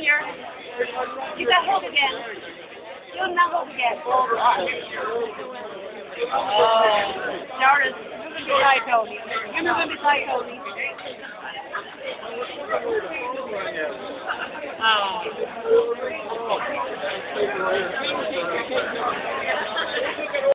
here. You got hold again. You not hold again. Hold on. Jarvis, you're going to be tight, Tony. You're not going to be tight, Tony. Oh.